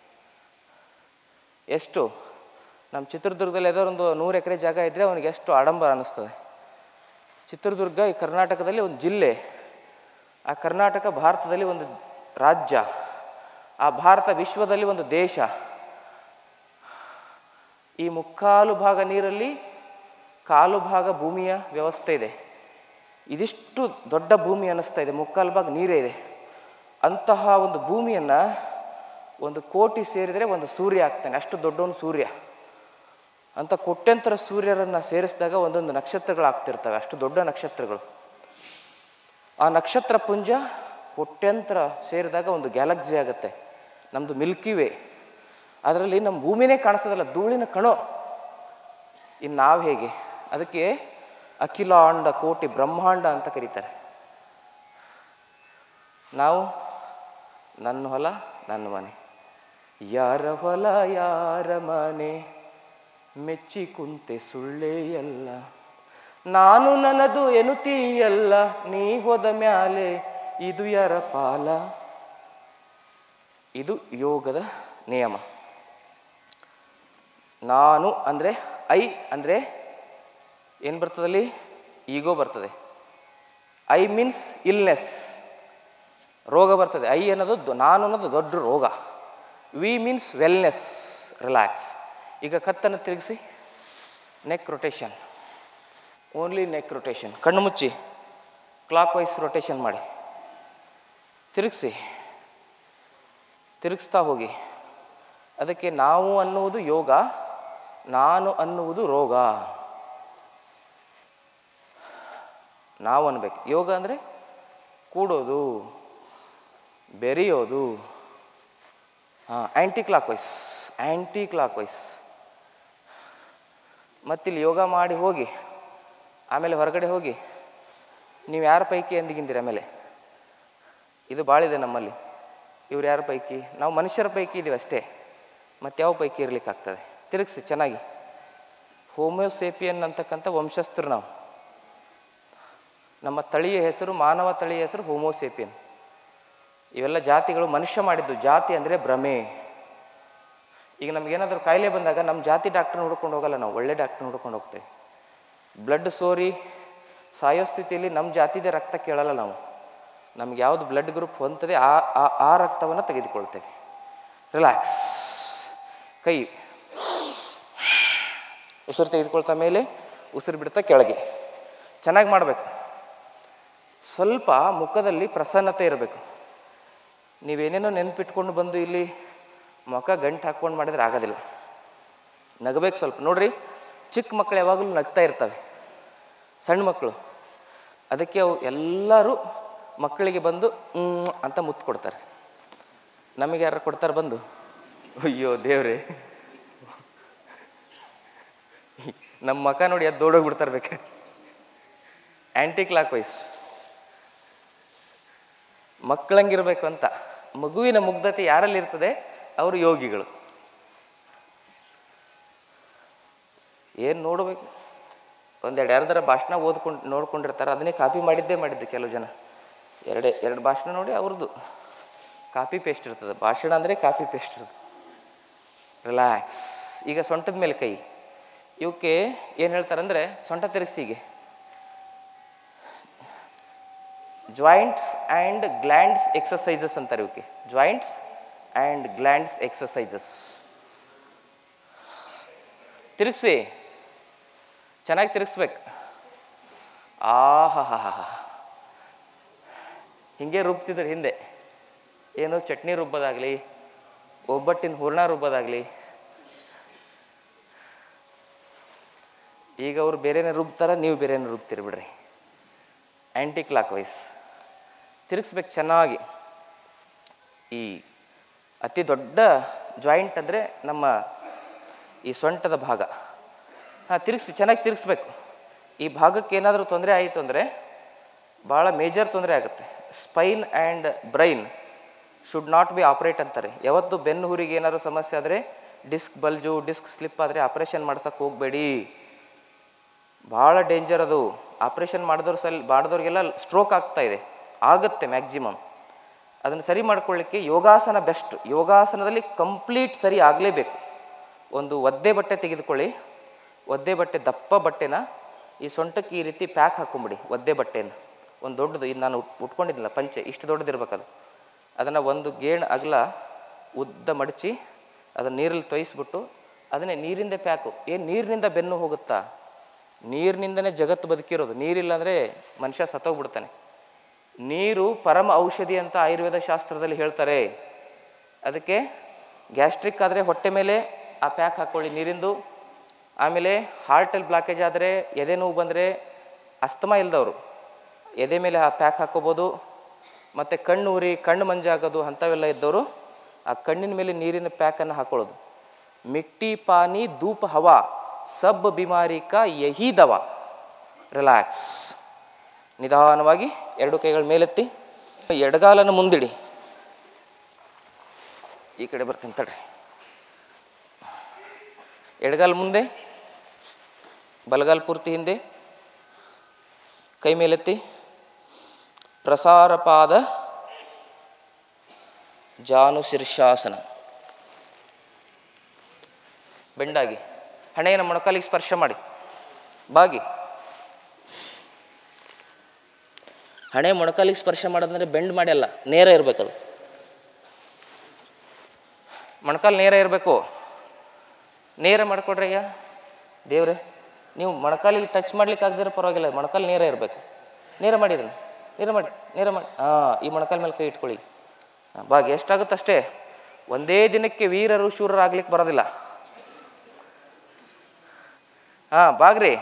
ಎಷ್ಟು ನಮ್ಮ ಚಿತ್ರದುರ್ಗದಲ್ಲಿ ಯಾವುದೋ ಒಂದು ನೂರು ಎಕರೆ ಜಾಗ ಇದ್ದರೆ ಅವನಿಗೆ ಎಷ್ಟು ಆಡಂಬರ ಅನ್ನಿಸ್ತದೆ. ಚಿತ್ರದುರ್ಗ ಈ ಕರ್ನಾಟಕದಲ್ಲಿ ಒಂದು ಜಿಲ್ಲೆ, ಆ ಕರ್ನಾಟಕ ಭಾರತದಲ್ಲಿ ಒಂದು ರಾಜ್ಯ, ಆ ಭಾರತ ವಿಶ್ವದಲ್ಲಿ ಒಂದು ದೇಶ. ಈ ಮುಕ್ಕಾಲು ಭಾಗ ನೀರಲ್ಲಿ ಕಾಲು ಭಾಗ ಭೂಮಿಯ ವ್ಯವಸ್ಥೆ ಇದೆ. ಇದಿಷ್ಟು ದೊಡ್ಡ ಭೂಮಿ ಅನ್ನಿಸ್ತಾ ಇದೆ, ಮುಕ್ಕಾಲು ಭಾಗ ನೀರೇ ಇದೆ. ಅಂತಹ ಒಂದು ಭೂಮಿಯನ್ನು ಒಂದು ಕೋಟಿ ಸೇರಿದರೆ ಒಂದು ಸೂರ್ಯ ಆಗ್ತಾನೆ, ಅಷ್ಟು ದೊಡ್ಡವನು ಸೂರ್ಯ. ಅಂಥ ಕೋಟ್ಯಂತರ ಸೂರ್ಯರನ್ನು ಸೇರಿಸಿದಾಗ ಒಂದೊಂದು ನಕ್ಷತ್ರಗಳಾಗ್ತಿರ್ತವೆ, ಅಷ್ಟು ದೊಡ್ಡ ನಕ್ಷತ್ರಗಳು. ಆ ನಕ್ಷತ್ರ ಪುಂಜ ಕೋಟ್ಯಂತರ ಸೇರಿದಾಗ ಒಂದು ಗ್ಯಾಲಕ್ಸಿ ಆಗುತ್ತೆ, ನಮ್ಮದು ಮಿಲ್ಕಿ ವೇ. ಅದರಲ್ಲಿ ನಮ್ಮ ಭೂಮಿನೇ ಕಾಣಿಸೋದಲ್ಲ, ಧೂಳಿನ ಕಣೋ. ಇನ್ನು ನಾವು ಹೇಗೆ? ಅದಕ್ಕೆ ಅಖಿಲಾಂಡ ಕೋಟಿ ಬ್ರಹ್ಮಾಂಡ ಅಂತ ಕರೀತಾರೆ. ನಾವು ನನ್ನ ಹೊಲ ನನ್ನ ಮನೆ, ಯಾರ ಹೊಲ ಯಾರ ಮನೆ, ಮೆಚ್ಚಿ ಕುಂತೆ ಸುಳ್ಳೇ ಎಲ್ಲ, ನಾನು ನನ್ನದು ಎನ್ನುತ್ತೀಯಲ್ಲ, ನೀ ಹೋದ ಮ್ಯಾಲೆ ಇದು ಯಾರ ಪಾಲ. ಇದು ಯೋಗದ ನಿಯಮ. ನಾನು ಅಂದರೆ ಐ ಅಂದರೆ ಏನು ಬರ್ತದಲ್ಲಿ? ಈಗೋ ಬರ್ತದೆ. ಐ ಮೀನ್ಸ್ ಇಲ್ನೆಸ್, ರೋಗ ಬರ್ತದೆ. ಐ ಅನ್ನೋದು ನಾನು ಅನ್ನೋದು ದೊಡ್ಡ ರೋಗ. We means wellness, relax. ಈಗ ಕತ್ತನ್ನು ತಿರುಗಿಸಿ, neck rotation, only neck rotation. ಕಣ್ಣು ಮುಚ್ಚಿ ಕ್ಲಾಕ್ ವೈಸ್ ರೊಟೇಷನ್ ಮಾಡಿ, ತಿರುಗಿಸಿ, ತಿರುಗಿಸ್ತಾ ಹೋಗಿ. ಅದಕ್ಕೆ ನಾವು ಅನ್ನುವುದು ಯೋಗ, ನಾನು ಅನ್ನುವುದು ರೋಗ. ನಾವು ಅನ್ಬೇಕು. ಯೋಗ ಅಂದರೆ ಕೂಡೋದು, ಬೆರೆಯೋದು. ಹಾಂ, anti clockwise, anti clockwise. ಮತ್ತಿಲ್ಲಿ ಯೋಗ ಮಾಡಿ ಹೋಗಿ ಆಮೇಲೆ ಹೊರಗಡೆ ಹೋಗಿ ನೀವು ಯಾರ ಪೈಕಿ ಎಂದಿಗಿಂದಿರಿ. ಆಮೇಲೆ ಇದು ಭಾಳಿದೆ ನಮ್ಮಲ್ಲಿ. ಇವ್ರು ಯಾರ ಪೈಕಿ? ನಾವು ಮನುಷ್ಯರ ಪೈಕಿ ಇದ್ದೀವಿ ಅಷ್ಟೇ, ಮತ್ತು ಯಾವ ಪೈಕಿ ಇರಲಿಕ್ಕಾಗ್ತದೆ? ತಿರುಗಿಸಿ ಚೆನ್ನಾಗಿ. ಹೋಮೋಸೇಪಿಯನ್ ಅಂತಕ್ಕಂಥ ವಂಶಸ್ಥರು ನಾವು. ನಮ್ಮ ತಳಿಯ ಹೆಸರು, ಮಾನವ ತಳಿಯ ಹೆಸರು ಹೋಮೋಸೇಪಿಯನ್. ಇವೆಲ್ಲ ಜಾತಿಗಳು ಮನುಷ್ಯ ಮಾಡಿದ್ದು. ಜಾತಿ ಅಂದರೆ ಭ್ರಮೆ. ಈಗ ನಮಗೇನಾದರೂ ಕಾಯಿಲೆ ಬಂದಾಗ ನಮ್ಮ ಜಾತಿ ಡಾಕ್ಟ್ರ್ ಹುಡ್ಕೊಂಡು ಹೋಗಲ್ಲ, ನಾವು ಒಳ್ಳೆ ಡಾಕ್ಟ್ರ್ ಹುಡ್ಕೊಂಡು ಹೋಗ್ತೇವೆ. ಬ್ಲಡ್ ಸೋರಿ ಸಾಯೋ ಸ್ಥಿತಿಯಲ್ಲಿ ನಮ್ಮ ಜಾತಿದೇ ರಕ್ತ ಕೇಳಲ್ಲ ನಾವು. ನಮ್ಗೆ ಯಾವುದು ಬ್ಲಡ್ ಗ್ರೂಪ್ ಹೊಂತದೆ ಆ ಆ ರಕ್ತವನ್ನು ತೆಗೆದುಕೊಳ್ತೇವೆ. ರಿಲ್ಯಾಕ್ಸ್. ಕೈ ಉಸಿರು ತೆಗೆದುಕೊಳ್ತಾ ಮೇಲೆ, ಉಸಿರು ಬಿಡ್ತಾ ಕೆಳಗೆ. ಚೆನ್ನಾಗಿ ಮಾಡಬೇಕು. ಸ್ವಲ್ಪ ಮುಖದಲ್ಲಿ ಪ್ರಸನ್ನತೆ ಇರಬೇಕು. ನೀವೇನೇನೋ ನೆನಪಿಟ್ಕೊಂಡು ಬಂದು ಇಲ್ಲಿ ಮುಖ ಗಂಟು ಹಾಕ್ಕೊಂಡು ಮಾಡಿದರೆ ಆಗೋದಿಲ್ಲ. ನಗಬೇಕು ಸ್ವಲ್ಪ. ನೋಡ್ರಿ, ಚಿಕ್ಕ ಮಕ್ಕಳು ಯಾವಾಗಲೂ ನಗ್ತಾ ಇರ್ತವೆ, ಸಣ್ಣ ಮಕ್ಕಳು. ಅದಕ್ಕೆ ಅವು ಎಲ್ಲರೂ ಮಕ್ಕಳಿಗೆ ಬಂದು ಅಂತ ಮುತ್ತು ಕೊಡ್ತಾರೆ. ನಮಗೆ ಯಾರು ಕೊಡ್ತಾರೆ ಬಂದು? ಅಯ್ಯೋ ದೇವ್ರೆ, ನಮ್ಮ ಮಕ ನೋಡಿ ಅದು ದೊಡ್ಡೋಗ್ಬಿಡ್ತಾರೆ ಬೇಕಾರೆ. ಆ್ಯಂಟಿ ಕ್ಲಾಕ್ ವೈಸ್. ಮಕ್ಕಳಂಗಿರ್ಬೇಕು ಅಂತ. ಮಗುವಿನ ಮುಗ್ಧತೆ ಯಾರಲ್ಲಿರ್ತದೆ? ಅವರು ಯೋಗಿಗಳು. ಏನು ನೋಡಬೇಕು? ಒಂದೆರಡು ಎರಡರ ಭಾಷಣ ಓದ್ಕೊಂಡು ನೋಡ್ಕೊಂಡಿರ್ತಾರೆ, ಅದನ್ನೇ ಕಾಪಿ ಮಾಡಿದ್ದೇ ಮಾಡಿದ್ದೆ ಕೆಲವು ಜನ. ಎರಡೇ ಎರಡು ಭಾಷಣ ನೋಡಿ ಅವ್ರದ್ದು ಕಾಪಿ ಪೇಸ್ಟ್ ಇರ್ತದೆ. ಭಾಷಣ ಅಂದರೆ ಕಾಪಿ ಪೇಸ್ಟ್ ಇರ್ತದೆ. ರಿಲ್ಯಾಕ್ಸ್. ಈಗ ಸೊಂಟದ ಮೇಲೆ ಕೈ. ಇವಕ್ಕೆ ಏನು ಹೇಳ್ತಾರಂದರೆ, ಸೊಂಟ ತಿರುಗಿಸಿಗೆ ಜಾಯಿಂಟ್ಸ್ ಆ್ಯಂಡ್ ಗ್ಲ್ಯಾಂಡ್ಸ್ ಎಕ್ಸಸೈಸಸ್ ಅಂತಾರೆ. ಇವಕ್ಕೆ ಜಾಯಿಂಟ್ಸ್ ಆ್ಯಂಡ್ ಗ್ಲ್ಯಾಂಡ್ಸ್ ಎಕ್ಸಸೈಸಸ್. ತಿರುಗಿಸಿ, ಚೆನ್ನಾಗಿ ತಿರುಗಿಸ್ಬೇಕು. ಆಹಾ ಹಾ ಹಾ ಹಾ ಹಿಂಗೆ ರುಬ್ತಿದ್ರು ಹಿಂದೆ. ಏನು ಚಟ್ನಿ ರುಬ್ಬೋದಾಗಲಿ, ಒಬ್ಬಟ್ಟಿನ ಹೂರ್ಣ ರುಬ್ಬೋದಾಗಲಿ. ಈಗ ಅವ್ರು ಬೇರೆನೇ ರುಬ್ತಾರ, ನೀವು ಬೇರೆನೇ ರುಬ್ತೀರಿ ಬಿಡ್ರಿ. ಆ್ಯಂಟಿ ಕ್ಲಾಕ್ ವೈಸ್ ತಿರುಗಿಸ್ಬೇಕು ಚೆನ್ನಾಗಿ. ಈ ಅತಿ ದೊಡ್ಡ ಜಾಯಿಂಟ್ ಅಂದರೆ ನಮ್ಮ ಈ ಸೊಂಟದ ಭಾಗ. ಹಾಂ, ತಿರುಗಿಸಿ, ಚೆನ್ನಾಗಿ ತಿರುಗಿಸ್ಬೇಕು. ಈ ಭಾಗಕ್ಕೆ ಏನಾದರೂ ತೊಂದರೆ ಆಯಿತು ಅಂದರೆ ಭಾಳ ಮೇಜರ್ ತೊಂದರೆ ಆಗುತ್ತೆ. Spine and brain should not be operate ಅಂತಾರೆ. ಯಾವತ್ತು ಬೆನ್ನು ಹುರಿಗೆ ಏನಾದರೂ ಸಮಸ್ಯೆ ಆದರೆ, ಡಿಸ್ಕ್ ಬಲ್ಜು, ಡಿಸ್ಕ್ ಸ್ಲಿಪ್ ಆದರೆ ಆಪ್ರೇಷನ್ ಮಾಡ್ಸೋಕ್ಕೆ ಹೋಗಬೇಡಿ. ಭಾಳ ಡೇಂಜರ್ ಅದು. ಆಪ್ರೇಷನ್ ಮಾಡಿದವ್ರು ಸಲ್ ಮಾಡಿದವ್ರಿಗೆಲ್ಲ ಸ್ಟ್ರೋಕ್ ಆಗ್ತಾ ಇದೆ, ಆಗುತ್ತೆ ಮ್ಯಾಕ್ಸಿಮಮ್. ಅದನ್ನು ಸರಿ ಮಾಡ್ಕೊಳ್ಳಿಕ್ಕೆ ಯೋಗಾಸನ ಬೆಸ್ಟ್. ಯೋಗಾಸನದಲ್ಲಿ ಕಂಪ್ಲೀಟ್ ಸರಿ ಆಗಲೇಬೇಕು. ಒಂದು ಒದ್ದೆ ಬಟ್ಟೆ ತೆಗೆದುಕೊಳ್ಳಿ, ಒದ್ದೆ ಬಟ್ಟೆ ದಪ್ಪ ಬಟ್ಟೆನ ಈ ಸೊಂಟಕ್ಕೆ ಈ ರೀತಿ ಪ್ಯಾಕ್ ಹಾಕೊಂಬಿಡಿ. ಒದ್ದೆ ಬಟ್ಟೆನ ಒಂದು ದೊಡ್ಡದು, ಇದು ನಾನು ಉಟ್ಕೊಂಡಿದ್ದಿಲ್ಲ ಪಂಚೆ, ಇಷ್ಟು ದೊಡ್ಡದಿರ್ಬೇಕದು. ಅದನ್ನು ಒಂದು ಗೇಣು ಅಗಲ ಉದ್ದ ಮಡಚಿ ಅದನ್ನು ನೀರಲ್ಲಿ ತೊಯಿಸ್ಬಿಟ್ಟು ಅದನ್ನೇ ನೀರಿಂದ ಪ್ಯಾಕು. ಏನು ನೀರಿನಿಂದ ಬೆನ್ನು ಹೋಗುತ್ತಾ? ನೀರಿನಿಂದನೇ ಜಗತ್ತು ಬದುಕಿರೋದು. ನೀರಿಲ್ಲ ಅಂದರೆ ಮನುಷ್ಯ ಸತ್ತೋಗ್ಬಿಡ್ತಾನೆ. ನೀರು ಪರಮ ಔಷಧಿ ಅಂತ ಆಯುರ್ವೇದ ಶಾಸ್ತ್ರದಲ್ಲಿ ಹೇಳ್ತಾರೆ. ಅದಕ್ಕೆ ಗ್ಯಾಸ್ಟ್ರಿಕ್ ಆದರೆ ಹೊಟ್ಟೆ ಮೇಲೆ ಆ ಪ್ಯಾಕ್ ಹಾಕ್ಕೊಳ್ಳಿ ನೀರಿಂದು. ಆಮೇಲೆ ಹಾರ್ಟಲ್ಲಿ ಬ್ಲಾಕೇಜ್ ಆದರೆ, ಎದೆ ನೋವು ಬಂದರೆ, ಅಸ್ತಮ ಇಲ್ದವರು ಎದೆ ಮೇಲೆ ಆ ಪ್ಯಾಕ್ ಹಾಕ್ಕೋಬೋದು. ಮತ್ತು ಕಣ್ಣು ಉರಿ, ಕಣ್ಣು ಮಂಜಾಗೋದು ಅಂಥವೆಲ್ಲ ಇದ್ದವರು ಆ ಕಣ್ಣಿನ ಮೇಲೆ ನೀರಿನ ಪ್ಯಾಕನ್ನು ಹಾಕ್ಕೊಳ್ಳೋದು. ಮಿಟ್ಟಿ ಪಾನಿ ಧೂಪ ಹವಾ ಸಬ್ ಬಿಮಾರಿ ಕಾ ಯಹಿ ದವಾ. ರಿಲ್ಯಾಕ್ಸ್. ನಿಧಾನವಾಗಿ ಎರಡು ಕೈಗಳ ಮೇಲೆತ್ತಿ, ಎಡಗಾಲನ್ನು ಮುಂದಿಡಿ. ಈ ಕಡೆ ಬರ್ತೀನಿ ತಡ್ರಿ. ಎಡಗಾಲ ಮುಂದೆ, ಬಲಗಾಲ ಪೂರ್ತಿ ಹಿಂದೆ, ಕೈ ಮೇಲೆತ್ತಿ. ಪ್ರಸಾರ ಪಾದ ಜಾನು ಶೀರ್ಷಾಸನ. ಬೆಂಡಾಗಿ ಹಣೆಯನ್ನು ಮೊಣಕಾಲಿಗೆ ಸ್ಪರ್ಶ ಮಾಡಿ. ಬಾಗಿ ಹಣೆ ಮೊಣಕಾಲಿಗೆ ಸ್ಪರ್ಶ ಮಾಡೋದಂದರೆ ಬೆಂಡ್ ಮಾಡಿ ಅಲ್ಲ, ನೇರ ಇರಬೇಕದು. ಮೊಣಕಾಲು ನೇರ ಇರಬೇಕು. ನೇರ ಮಾಡಿಕೊಡ್ರಿ ಅಯ್ಯ ದೇವ್ರೆ. ನೀವು ಮೊಣಕಾಲಿಗೆ ಟಚ್ ಮಾಡ್ಲಿಕ್ಕೆ ಆಗದಿರೋ ಪರವಾಗಿಲ್ಲ, ಮೊಣಕಾಲು ನೇರ ಇರಬೇಕು. ನೇರ ಮಾಡಿದ್ರಿ, ನೇರ ಮಾಡಿ, ನೇರ ಮಾಡಿ. ಹಾಂ, ಈ ಮೊಣಕಾಲ ಮೇಲೆ ಕೈ ಇಟ್ಕೊಳ್ಳಿ. ಬಾಗಿ ಎಷ್ಟಾಗುತ್ತೆ ಅಷ್ಟೇ. ಒಂದೇ ದಿನಕ್ಕೆ ವೀರರು ಶೂರರು ಆಗ್ಲಿಕ್ಕೆ ಬರೋದಿಲ್ಲ. ಹಾಂ, ಬಾಗ್ರಿ.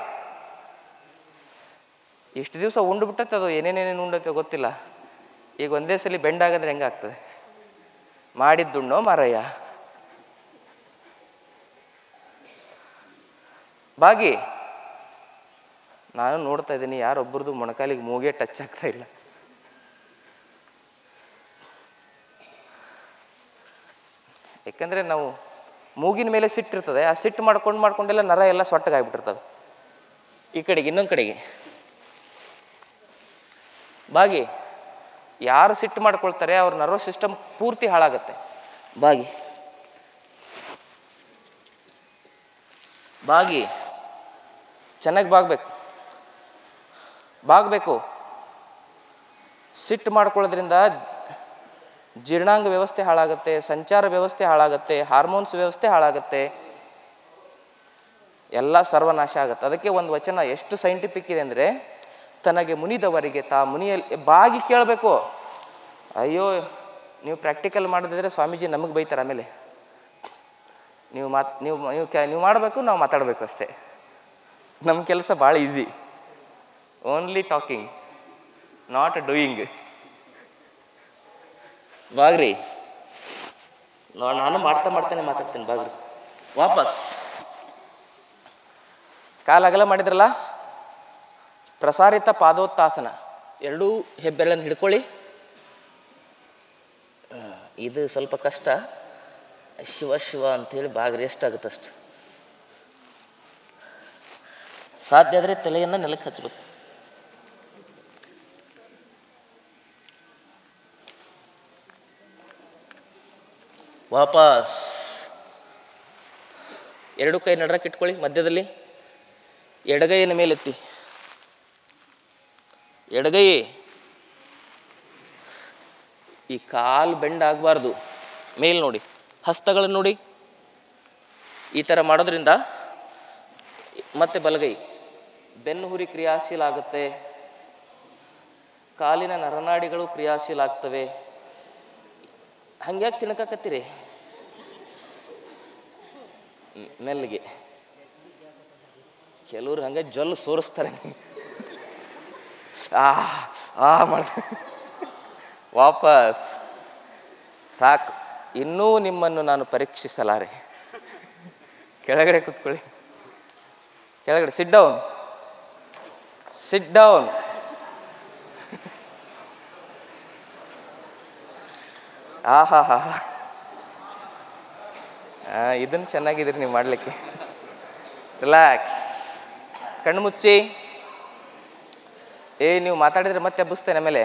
ಇಷ್ಟು ದಿವಸ ಉಂಡು ಬಿಟ್ಟತ್ತೆ, ಅದು ಏನೇನೇನೇನು ಉಂಡತ್ತೆ ಗೊತ್ತಿಲ್ಲ. ಈಗ ಒಂದೇ ಸಲ ಬೆಂಡಾಗಂದ್ರೆ ಹೆಂಗಾಗ್ತದೆ? ಮಾಡಿದ್ದುಣ್ಣೋ ಮಾರಯ್ಯ. ಬಾಗಿ. ನಾನು ನೋಡ್ತಾ ಇದ್ದೀನಿ ಯಾರೊಬ್ಬರದು ಮೊಣಕಾಲಿಗೆ ಮೂಗೆ ಟಚ್ ಆಗ್ತಾ ಇಲ್ಲ. ಯಾಕಂದರೆ ನಾವು ಮೂಗಿನ ಮೇಲೆ ಸಿಟ್ಟಿರ್ತದೆ, ಆ ಸಿಟ್ಟು ಮಾಡ್ಕೊಂಡು ಮಾಡ್ಕೊಂಡೆಲ್ಲ ನರ ಎಲ್ಲ ಸೊಟ್ಟಗಾಗ್ಬಿಟ್ಟಿರ್ತವೆ. ಈ ಕಡೆಗೆ ಇನ್ನೊಂದು ಕಡೆಗೆ ಬಾಗಿ. ಯಾರು ಸಿಟ್ಟು ಮಾಡ್ಕೊಳ್ತಾರೆ ಅವ್ರ ನರ್ವಸ್ ಸಿಸ್ಟಮ್ ಪೂರ್ತಿ ಹಾಳಾಗತ್ತೆ. ಬಾಗಿ ಬಾಗಿ ಚೆನ್ನಾಗಿ ಬಾಗಬೇಕು ಬಾಗಬೇಕು ಸಿಟ್ಟು ಮಾಡ್ಕೊಳ್ಳೋದ್ರಿಂದ ಜೀರ್ಣಾಂಗ ವ್ಯವಸ್ಥೆ ಹಾಳಾಗುತ್ತೆ, ಸಂಚಾರ ವ್ಯವಸ್ಥೆ ಹಾಳಾಗುತ್ತೆ, ಹಾರ್ಮೋನ್ಸ್ ವ್ಯವಸ್ಥೆ ಹಾಳಾಗುತ್ತೆ, ಎಲ್ಲ ಸರ್ವನಾಶ ಆಗುತ್ತೆ. ಅದಕ್ಕೆ ಒಂದು ವಚನ ಎಷ್ಟು ಸೈಂಟಿಫಿಕ್ ಇದೆ ಅಂದರೆ, ತನಗೆ ಮುನಿದವರಿಗೆ ತಾ ಮುನಿಯಲ್ಲಿ ಬಾಗಿ ಕೇಳಬೇಕು. ಅಯ್ಯೋ, ನೀವು ಪ್ರಾಕ್ಟಿಕಲ್ ಮಾಡಿದ್ರೆ ಸ್ವಾಮೀಜಿ ನಮಗೆ ಬೈತಾರೆ. ಆಮೇಲೆ ನೀವು ಮಾತು ನೀವು ನೀವು ಕ್ಯಾ ನೀವು ಮಾಡಬೇಕು, ನಾವು ಮಾತಾಡಬೇಕು ಅಷ್ಟೇ. ನಮ್ಮ ಕೆಲಸ ಭಾಳ easy. Only talking, not doing. ಬಾಗ್ರಿ. ನಾನು ಮಾಡ್ತಾ ಮಾಡ್ತಾನೆ ಮಾತಾಡ್ತೀನಿ. ಬಾಗ್ರಿ. ವಾಪಸ್ ಕಾಲಾಗಲ ಮಾಡಿದ್ರಲ್ಲ, ಪ್ರಸಾರಿತ ಪಾದೋತ್ತಾಸನ. ಎರಡೂ ಹೆಬ್ಬೆರಳನ್ನು ಹಿಡ್ಕೊಳ್ಳಿ. ಇದು ಸ್ವಲ್ಪ ಕಷ್ಟ. ಶಿವ ಶಿವ ಅಂಥೇಳಿ ಬಾಗ್ರಿ ಎಷ್ಟಾಗುತ್ತೆ ಅಷ್ಟು. ಸಾಧ್ಯ ಆದರೆ ತಲೆಯನ್ನು ನೆಲಕ್ಕೆ ಹಚ್ಚಬೇಕು. ವಾಪಸ್ ಎರಡು ಕೈ ನಡರಕ್ಕೆ ಇಟ್ಕೊಳ್ಳಿ. ಮಧ್ಯದಲ್ಲಿ ಎಡಗೈಯನ್ನು ಮೇಲೆತ್ತಿ. ಎಡಗೈ. ಈ ಕಾಲು ಬೆಂಡ್ ಆಗಬಾರ್ದು. ಮೇಲ್ ನೋಡಿ, ಹಸ್ತಗಳನ್ನು ನೋಡಿ. ಈ ಥರ ಮಾಡೋದ್ರಿಂದ ಮತ್ತೆ ಬಲಗೈ ಬೆನ್ನು ಹುರಿ ಕ್ರಿಯಾಶೀಲ ಆಗುತ್ತೆ, ಕಾಲಿನ ನರನಾಡಿಗಳು ಕ್ರಿಯಾಶೀಲ ಆಗ್ತವೆ. ಹಂಗ್ಯಾಕೆ ತಿನ್ಕಕತ್ತೀರಿ? ಮೆಲ್ಲಿಗೆ. ಕೆಲವ್ರು ಹಂಗೆ ಜೊಲ್ಲು ಸೋರಿಸ್ತಾರೆ. ಆ ಆ ಮಾಡ್ತಾರೆ. ವಾಪಸ್. ಸಾಕು, ಇನ್ನೂ ನಿಮ್ಮನ್ನು ನಾನು ಪರೀಕ್ಷಿಸಲಾರೆ. ಕೆಳಗಡೆ ಕೂತ್ಕೊಳ್ಳಿ. ಕೆಳಗಡೆ ಸಿಟ್ ಡೌನ್, ಸಿಟ್ ಡೌನ್. ಆ ಹಾ ಹಾ ಹಾಂ ಇದನ್ನು ಚೆನ್ನಾಗಿದ್ದೀರಿ ನೀವು ಮಾಡಲಿಕ್ಕೆ. ರಿಲ್ಯಾಕ್ಸ್, ಕಣ್ಣು ಮುಚ್ಚಿ. ಏ ನೀವು ಮಾತಾಡಿದರೆ ಮತ್ತೆ ಹಬ್ಬಿಸ್ತೇನೆ ಆಮೇಲೆ.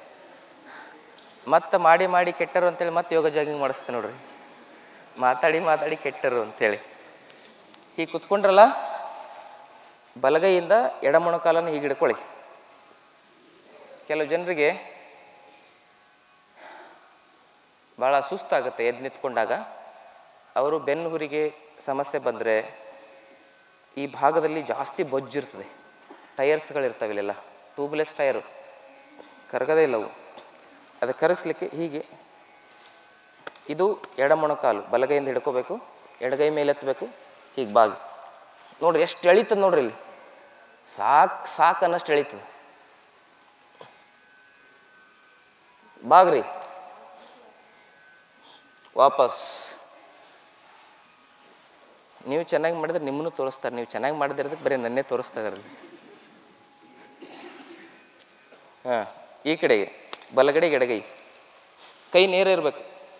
ಮತ್ತೆ ಮಾಡಿ ಮಾಡಿ ಕೆಟ್ಟರು ಅಂತೇಳಿ ಮತ್ತೆ ಯೋಗ ಜಾಗಿಂಗ್ ಮಾಡಿಸ್ತೇನೆ ನೋಡ್ರಿ. ಮಾತಾಡಿ ಮಾತಾಡಿ ಕೆಟ್ಟರು ಅಂಥೇಳಿ. ಹೀಗೆ ಕುತ್ಕೊಂಡ್ರಲ್ಲ, ಬಲಗೈಯಿಂದ ಎಡ ಮೊಣಕಾಲನ್ನು ಹೀಗೆ ಹಿಡ್ಕೊಳ್ಳಿ. ಕೆಲವು ಜನರಿಗೆ ಭಾಳ ಸುಸ್ತಾಗುತ್ತೆ ಎದ್ದು ನಿಂತ್ಕೊಂಡಾಗ. ಅವರು ಬೆನ್ನು ಹುರಿಗೆ ಸಮಸ್ಯೆ ಬಂದರೆ ಈ ಭಾಗದಲ್ಲಿ ಜಾಸ್ತಿ ಬೊಜ್ಜಿರ್ತದೆ, ಟಯರ್ಸ್ಗಳಿರ್ತವೆ ಇಲ್ಲೆಲ್ಲ, ಟ್ಯೂಬ್ಲೆಸ್ ಟಯರು ಕರಗದೇ ಇಲ್ಲವು. ಅದು ಕರಗಿಸ್ಲಿಕ್ಕೆ ಹೀಗೆ, ಇದು ಎಡ ಮೊಣಕಾಲು ಬಲಗೈಯಿಂದ ಹಿಡ್ಕೋಬೇಕು, ಎಡಗೈ ಮೇಲೆ ಎತ್ತಬೇಕು, ಹೀಗೆ ಬಾಗಿ ನೋಡ್ರಿ ಎಷ್ಟು ಎಳೀತದೆ ನೋಡ್ರಿ. ಇಲ್ಲಿ ಸಾಕು ಸಾಕು ಅನ್ನಷ್ಟು ಎಳೀತದೆ. ಬಾಗ್ರಿ, ವಾಪಸ್. ನೀವು ಚೆನ್ನಾಗಿ ಮಾಡಿದ್ರೆ ನಿಮ್ಮನ್ನು ತೋರಿಸ್ತಾರೆ. ನೀವು ಚೆನ್ನಾಗಿ ಮಾಡಿದಿರೋದಕ್ಕೆ ಬರೀ ನನ್ನೇ ತೋರಿಸ್ತಾ ಇದ್ದಾರೆ. ಹಾಂ, ಈ ಕಡೆಗೆ ಬಲಗಡೆಗೆ ಎಡಗೈ, ಕೈ ನೇರ ಇರಬೇಕು.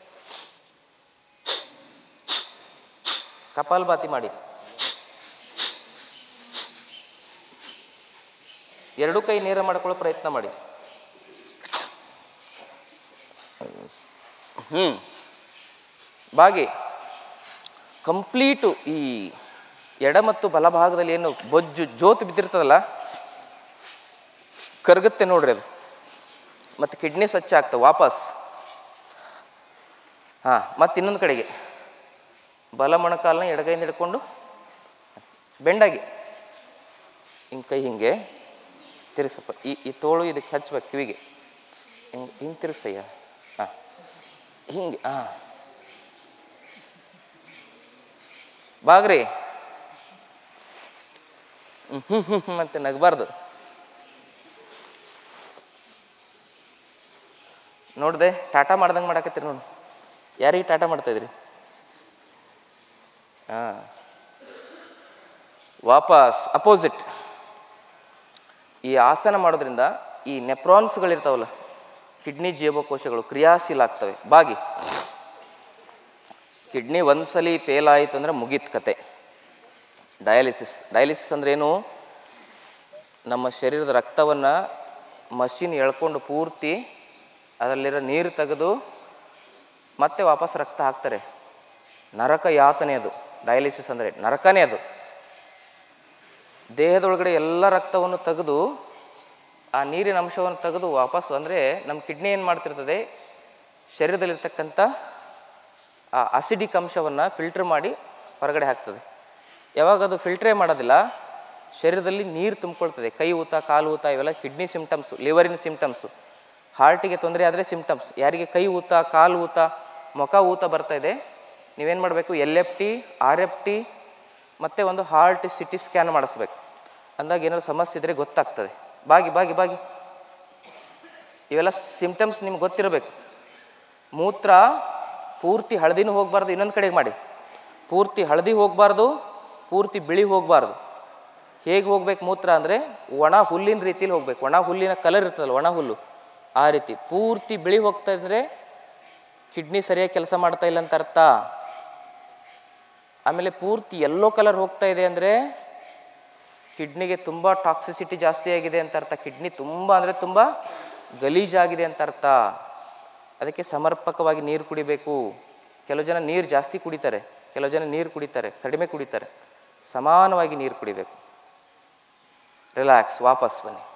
ಕಪಾಲಭಾತಿ ಮಾಡಿ. ಎರಡೂ ಕೈ ನೇರ ಮಾಡ್ಕೊಳ್ಳೋ ಪ್ರಯತ್ನ ಮಾಡಿ. ಹ್ಞೂ ಬಾಗಿ ಕಂಪ್ಲೀಟು ಈ ಎಡ ಮತ್ತು ಬಲಭಾಗದಲ್ಲಿ ಏನು ಬೊಜ್ಜು ಜೋತು ಬಿದ್ದಿರ್ತದಲ್ಲ, ಕರಗುತ್ತೆ ನೋಡ್ರಿ ಅದು. ಮತ್ತು ಕಿಡ್ನಿ ಸ್ವಚ್ಛ ಆಗ್ತವೆ ವಾಪಸ್. ಹಾಂ, ಮತ್ತು ಇನ್ನೊಂದು ಕಡೆಗೆ ಬಲ ಮೊಣಕಾಲನ್ನ ಎಡಗೈಯಿಂದ ಹಿಡ್ಕೊಂಡು ಬೆಂಡಾಗಿ ಹಿಂಗೆ ಕೈ ಹಿಂಗೆ ತಿರುಗಿಸಪ್ಪ. ಈ ಈ ತೋಳು ಇದಕ್ಕೆ ಹಚ್ಬೇಕು ಕಿವಿಗೆ, ಹಿಂಗೆ ಹಿಂಗೆ ತಿರುಗಿಸಯ್ಯ. ಹಾಂ, ಹಿಂಗೆ. ಹಾಂ, ಬಾಗ್ರಿ. ಹ್ಞೂ ಹ್ಞೂ ಹ್ಞೂ ಮತ್ತೆ ನಗಬಾರ್ದು. ನೋಡ್ದೆ ಟಾಟಾ ಮಾಡ್ದಂಗೆ ಮಾಡಾಕತ್ತೀರಿ ನೋಡಿ. ಯಾರಿಗೆ ಟಾಟಾ ಮಾಡ್ತಾಯಿದ್ರಿ? ಹಾಂ, ವಾಪಸ್ ಅಪೋಸಿಟ್. ಈ ಆಸನ ಮಾಡೋದ್ರಿಂದ ಈ ನೆಪ್ರಾನ್ಸ್ಗಳಿರ್ತಾವಲ್ಲ, ಕಿಡ್ನಿ ಜೀವಕೋಶಗಳು ಕ್ರಿಯಾಶೀಲ ಆಗ್ತವೆ. ಬಾಗಿ. ಕಿಡ್ನಿ ಒಂದ್ಸಲಿ ಫೇಲ್ ಆಯಿತು ಅಂದರೆ ಮುಗೀತು ಕತೆ. ಡಯಾಲಿಸಿಸ್. ಡಯಾಲಿಸಿಸ್ ಅಂದ್ರೇನು? ನಮ್ಮ ಶರೀರದ ರಕ್ತವನ್ನು ಮಷಿನ್ ಎಳ್ಕೊಂಡು ಪೂರ್ತಿ ಅದರಲ್ಲಿರೋ ನೀರು ತೆಗೆದು ಮತ್ತೆ ವಾಪಸ್ ರಕ್ತ ಹಾಕ್ತಾರೆ. ನರಕ ಯಾತನೆ ಅದು. ಡಯಾಲಿಸಿಸ್ ಅಂದರೆ ನರಕನೇ ಅದು. ದೇಹದೊಳಗಡೆ ಎಲ್ಲ ರಕ್ತವನ್ನು ತೆಗೆದು ಆ ನೀರಿನ ಅಂಶವನ್ನು ತೆಗೆದು ವಾಪಸ್, ಅಂದರೆ ನಮ್ಮ ಕಿಡ್ನಿ ಏನು ಮಾಡ್ತಿರ್ತದೆ, ಶರೀರದಲ್ಲಿರ್ತಕ್ಕಂಥ ಆ ಅಸಿಡಿಕ್ ಅಂಶವನ್ನು ಫಿಲ್ಟ್ರ್ ಮಾಡಿ ಹೊರಗಡೆ ಹಾಕ್ತದೆ. ಯಾವಾಗ ಅದು ಫಿಲ್ಟ್ರೇ ಮಾಡೋದಿಲ್ಲ, ಶರೀರದಲ್ಲಿ ನೀರು ತುಂಬಿಕೊಳ್ತದೆ. ಕೈ ಊತ, ಕಾಲು ಊತ ಇವೆಲ್ಲ ಕಿಡ್ನಿ ಸಿಮ್ಟಮ್ಸು, ಲಿವರಿನ ಸಿಮ್ಟಮ್ಸು. ಹಾರ್ಟಿಗೆ ತೊಂದರೆ ಆದರೆ ಸಿಮ್ಟಮ್ಸ್. ಯಾರಿಗೆ ಕೈ ಊತ, ಕಾಲು ಊತ, ಮುಖ ಊತ ಬರ್ತಾಯಿದೆ, ನೀವೇನು ಮಾಡಬೇಕು? L F T, R F T ಮತ್ತು ಒಂದು ಹಾರ್ಟ್ ಸಿ ಟಿ ಸ್ಕ್ಯಾನ್ ಮಾಡಿಸ್ಬೇಕು. ಅಂದಾಗ ಏನಾದ್ರು ಸಮಸ್ಯೆ ಇದ್ದರೆ ಗೊತ್ತಾಗ್ತದೆ. ಬಾಗಿ ಬಾಗಿ ಬಾಗಿ. ಇವೆಲ್ಲ ಸಿಮ್ಟಮ್ಸ್ ನಿಮ್ಗೆ ಗೊತ್ತಿರಬೇಕು. ಮೂತ್ರ ಪೂರ್ತಿ ಹಳದಿನೂ ಹೋಗಬಾರ್ದು, ಇನ್ನೊಂದು ಕಡೆಗೆ ಮಾಡಿ. ಪೂರ್ತಿ ಹಳದಿ ಹೋಗಬಾರ್ದು, ಪೂರ್ತಿ ಬಿಳಿ ಹೋಗಬಾರ್ದು. ಹೇಗೆ ಹೋಗ್ಬೇಕು ಮೂತ್ರ ಅಂದರೆ ಒಣ ಹುಲ್ಲಿನ ರೀತಿಲಿ ಹೋಗ್ಬೇಕು. ಒಣ ಹುಲ್ಲಿನ ಕಲರ್ ಇರ್ತದಲ್ಲ, ಒಣ ಹುಲ್ಲು, ಆ ರೀತಿ. ಪೂರ್ತಿ ಬಿಳಿ ಹೋಗ್ತಾ ಇದ್ರೆ ಕಿಡ್ನಿ ಸರಿಯಾಗಿ ಕೆಲಸ ಮಾಡ್ತಾ ಇಲ್ಲ ಅಂತ ಅರ್ಥ. ಆಮೇಲೆ ಪೂರ್ತಿ ಯೆಲ್ಲೋ ಕಲರ್ ಹೋಗ್ತಾ ಇದೆ ಅಂದರೆ ಕಿಡ್ನಿಗೆ ತುಂಬ ಟಾಕ್ಸಿಸಿಟಿ ಜಾಸ್ತಿ ಆಗಿದೆ ಅಂತ ಅರ್ಥ. ಕಿಡ್ನಿ ತುಂಬ ಅಂದರೆ ತುಂಬ ಗಲೀಜಾಗಿದೆ ಅಂತ ಅರ್ಥ. ಅದಕ್ಕೆ ಸಮರ್ಪಕವಾಗಿ ನೀರು ಕುಡಿಬೇಕು. ಕೆಲವು ಜನ ನೀರು ಜಾಸ್ತಿ ಕುಡಿತಾರೆ, ಕೆಲವು ಜನ ನೀರು ಕುಡಿತಾರೆ ಕಡಿಮೆ ಕುಡಿತಾರೆ. ಸಮಾನವಾಗಿ ನೀರು ಕುಡಿಬೇಕು. ರಿಲ್ಯಾಕ್ಸ್, ವಾಪಸ್ ಬನ್ನಿ.